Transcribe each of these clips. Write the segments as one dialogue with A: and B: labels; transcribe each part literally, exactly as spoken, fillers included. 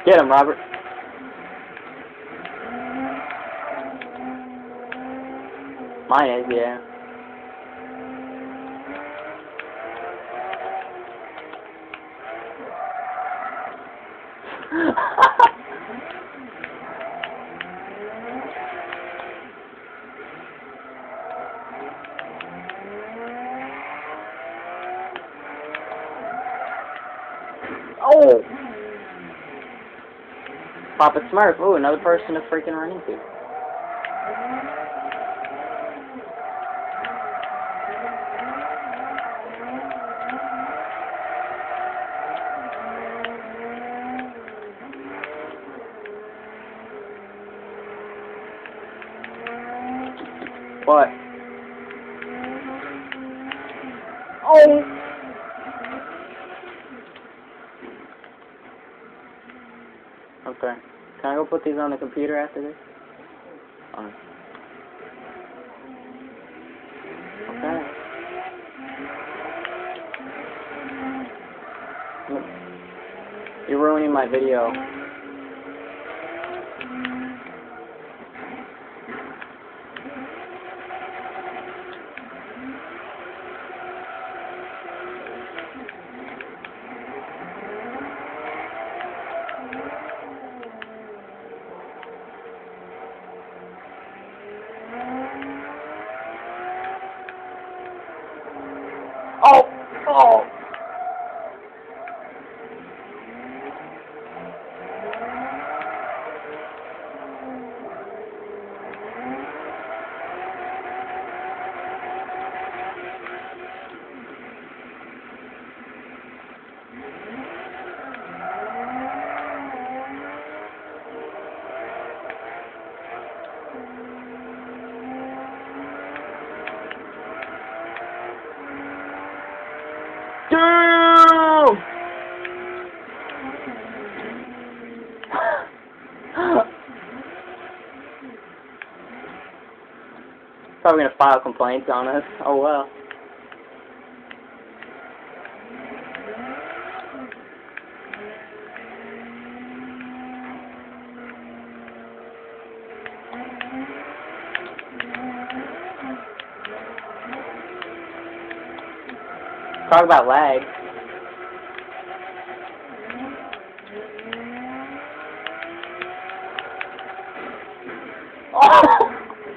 A: Get him, Robert. Mine is, yeah. Oh! Papa Smurf. Ooh, another person to freaking run into. What? Oh! Okay. Can I go put these on the computer after this? Fine. Okay. You're ruining my video. Oh! Oh! Damn! Probably gonna file complaints on us. Oh well. Talk about lag. Oh!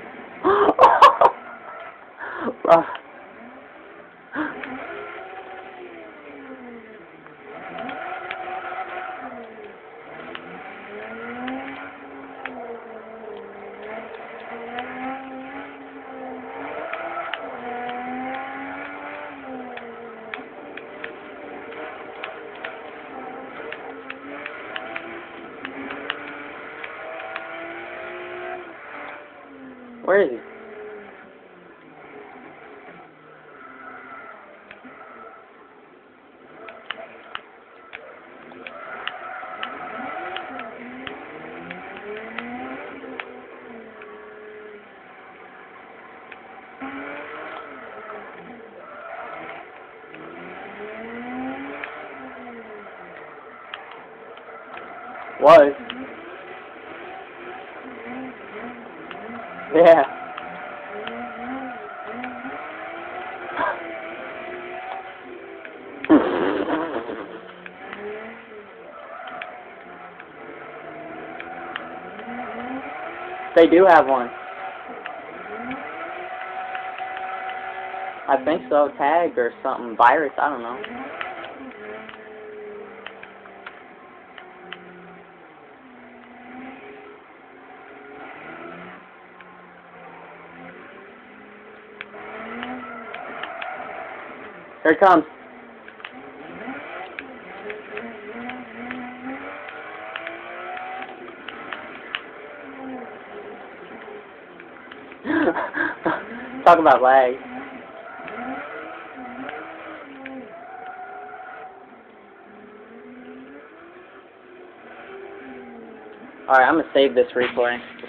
A: Where is he? Was. Yeah. They do have one. I think so. Tag or something. Virus. I don't know. Here it comes. Talk about lag. Alright, I'm gonna save this replay.